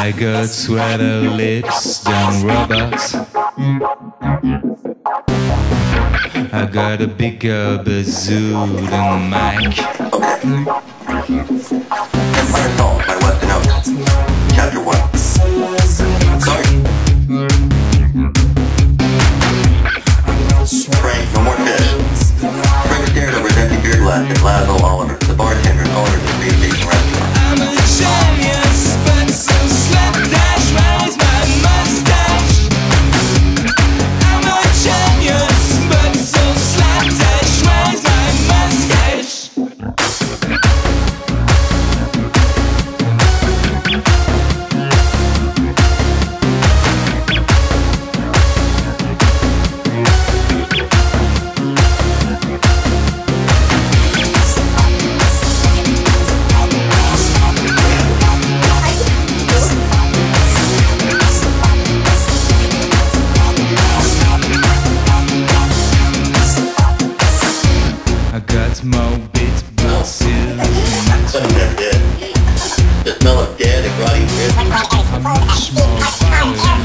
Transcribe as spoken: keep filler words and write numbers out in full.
I got sweater lips, dumb robots. I got a bigger bazoo than Mike. Empire Salt by Weston Ochse. Chapter one. Sorry. Frank, no more fish. Frank stared over his empty beer glass at Laszlo Oliver, the bartender and owner of the Space Station restaurant. I'm a genius, but so slapdash, raise my mustache. I'm a genius, but so slapdash, raise my mustache. I got more bits, but still Some never did. The smell of dead and rotting fish. how much more power